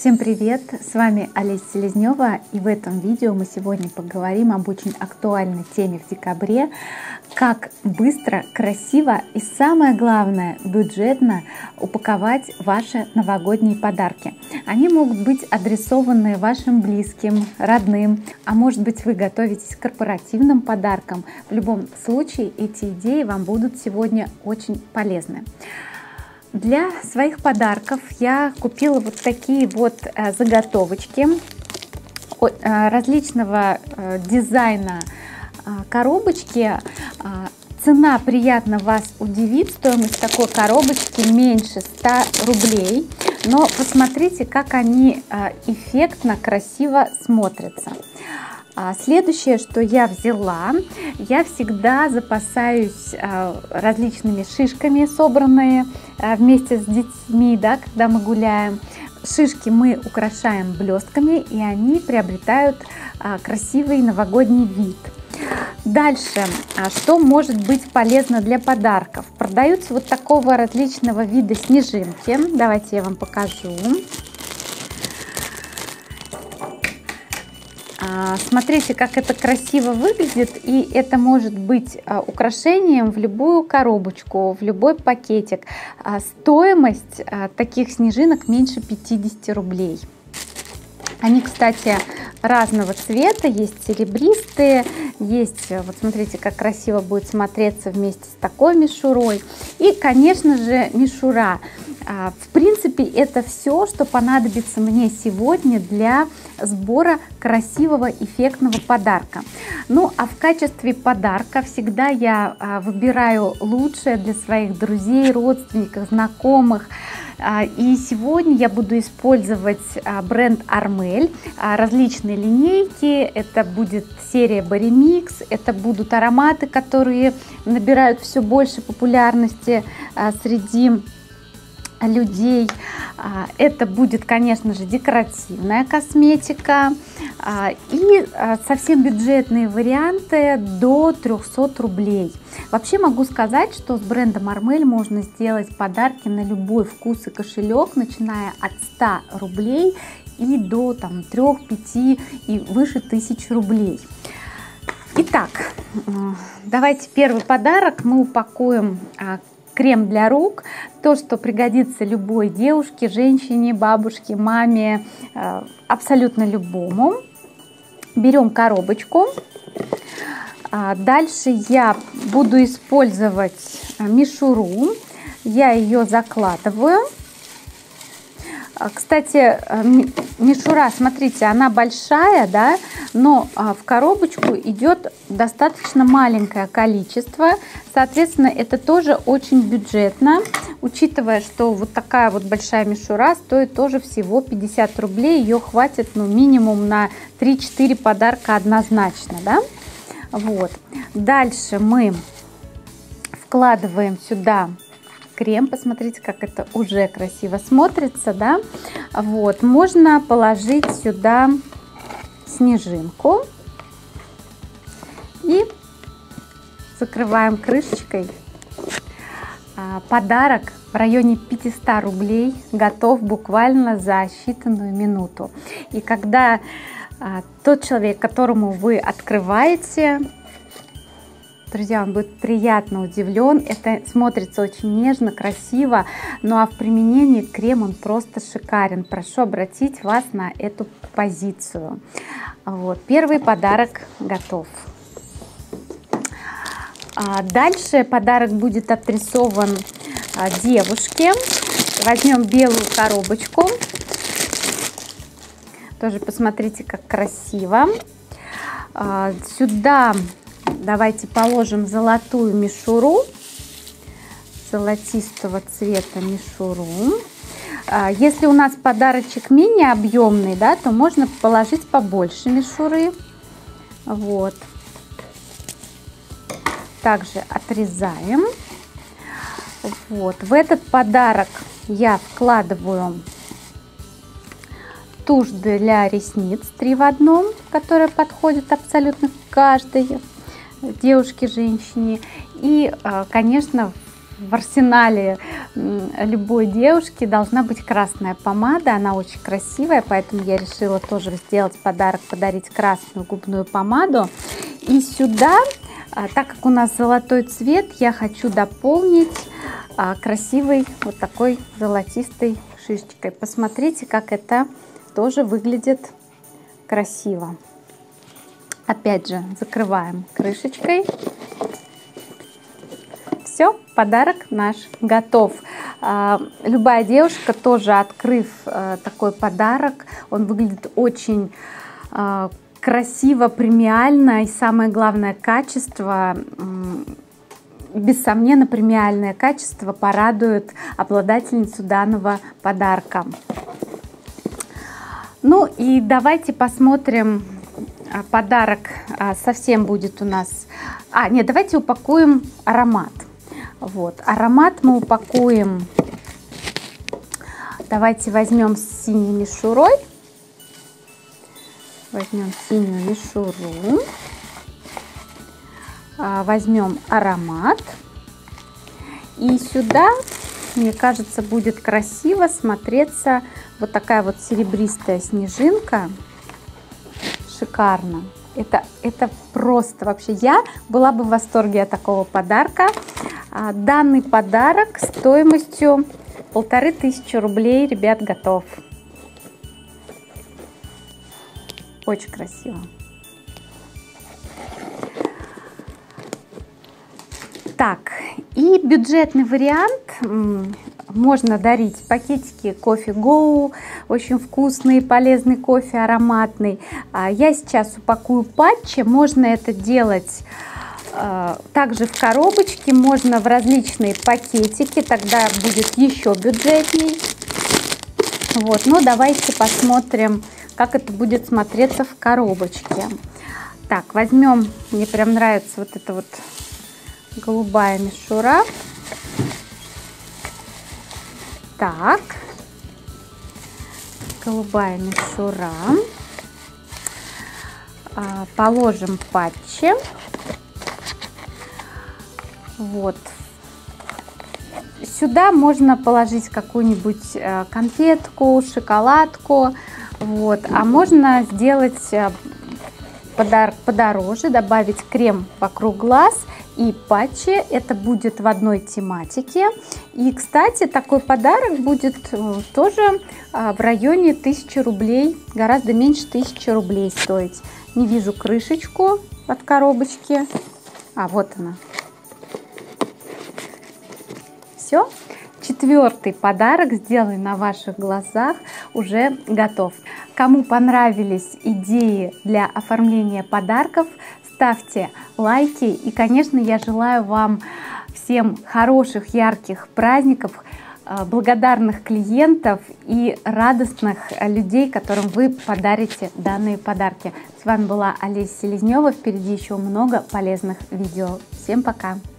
Всем привет! С вами Олеся Селезнева, и в этом видео мы сегодня поговорим об очень актуальной теме в декабре: как быстро, красиво и, самое главное, бюджетно упаковать ваши новогодние подарки. Они могут быть адресованы вашим близким, родным, а может быть, вы готовитесь к корпоративным подаркам. В любом случае, эти идеи вам будут сегодня очень полезны. Для своих подарков я купила вот такие вот заготовочки различного дизайна коробочки. Цена приятно вас удивит. Стоимость такой коробочки меньше 100 рублей. Но посмотрите, как они эффектно, красиво смотрятся. Следующее, что я взяла, я всегда запасаюсь различными шишками, собранные вместе с детьми, да, когда мы гуляем. Шишки мы украшаем блестками, и они приобретают красивый новогодний вид. Дальше, что может быть полезно для подарков? Продаются вот такого различного вида снежинки. Давайте я вам покажу. Смотрите, как это красиво выглядит, и это может быть украшением в любую коробочку, в любой пакетик. Стоимость таких снежинок меньше 50 рублей. Они, кстати, разного цвета, есть серебристые, есть, вот смотрите, как красиво будет смотреться вместе с такой мишурой. И, конечно же, мишура. В принципе, это все, что понадобится мне сегодня для сбора красивого, эффектного подарка. Ну, а в качестве подарка всегда я выбираю лучшее для своих друзей, родственников, знакомых. И сегодня я буду использовать бренд Armel, различные линейки. Это будет серия Boремикс, это будут ароматы, которые набирают все больше популярности среди людей. Это будет, конечно же, декоративная косметика и совсем бюджетные варианты до 300 рублей. Вообще могу сказать, что с брендом Armel можно сделать подарки на любой вкус и кошелек, начиная от 100 рублей и до 3-5 и выше 1000 рублей. Итак, давайте первый подарок мы упакуем. Крем для рук, то, что пригодится любой девушке, женщине, бабушке, маме, абсолютно любому. Берем коробочку. Дальше я буду использовать мишуру. Я ее закладываю. Кстати, мишура, смотрите, она большая, да, но в коробочку идет достаточно маленькое количество. Соответственно, это тоже очень бюджетно, учитывая, что вот такая вот большая мишура стоит тоже всего 50 рублей. Ее хватит, ну, минимум на 3-4 подарка однозначно, да. Вот. Дальше мы вкладываем сюда крем. Посмотрите, как это уже красиво смотрится, да. Вот, можно положить сюда снежинку и закрываем крышечкой. Подарок в районе 500 рублей готов буквально за считанную минуту. И когда тот человек, которому вы открываете, друзья, он будет приятно удивлен. Это смотрится очень нежно, красиво. Ну а в применении крем он просто шикарен. Прошу обратить вас на эту позицию. Вот, первый подарок готов. Дальше подарок будет адресован девушке. Возьмем белую коробочку. Тоже посмотрите, как красиво. Сюда давайте положим золотую мишуру, золотистого цвета мишуру. Если у нас подарочек менее объемный, да, то можно положить побольше мишуры. Вот. Также отрезаем. Вот. В этот подарок я вкладываю тушь для ресниц 3 в 1, которая подходит абсолютно каждой девушке, женщине. И, конечно, в арсенале любой девушки должна быть красная помада. Она очень красивая, поэтому я решила тоже сделать подарок, подарить красную губную помаду. И сюда, так как у нас золотой цвет, я хочу дополнить красивой вот такой золотистой шишечкой. Посмотрите, как это тоже выглядит красиво. Опять же, закрываем крышечкой. Все, подарок наш готов. Любая девушка, тоже открыв такой подарок, он выглядит очень красиво, премиально, и самое главное, качество, бессомненно, премиальное качество порадует обладательницу данного подарка. Ну и давайте посмотрим подарок. Совсем будет у нас... Нет, давайте упакуем аромат. Вот, аромат мы упакуем. Давайте возьмем с синей мишурой. Возьмем синюю мишуру. Возьмем аромат. И сюда, мне кажется, будет красиво смотреться вот такая вот серебристая снежинка. Шикарно. Это просто вообще, я была бы в восторге от такого подарка. Данный подарок стоимостью 1500 рублей, ребят, готов. Очень красиво. Так, и бюджетный вариант. Можно дарить пакетики кофе Go, очень вкусный, полезный кофе, ароматный. Я сейчас упакую патчи, можно это делать также в коробочке, можно в различные пакетики, тогда будет еще бюджетней. Вот, но давайте посмотрим, как это будет смотреться в коробочке. Так, возьмем, мне прям нравится вот эта вот голубая мишура. Так, голубая мишура. Положим патчи. Вот. Сюда можно положить какую-нибудь конфетку, шоколадку. Вот. А можно сделать подарок подороже, добавить крем вокруг глаз и патчи. Это будет в одной тематике. И, кстати, такой подарок будет тоже в районе 1000 рублей, гораздо меньше 1000 рублей стоить. Не вижу крышечку от коробочки. Вот она. Все. 4-й подарок, сделанный на ваших глазах, уже готов. Кому понравились идеи для оформления подарков, ставьте лайки. И, конечно, я желаю вам всем хороших, ярких праздников, благодарных клиентов и радостных людей, которым вы подарите данные подарки. С вами была Олеся Селезнева. Впереди еще много полезных видео. Всем пока!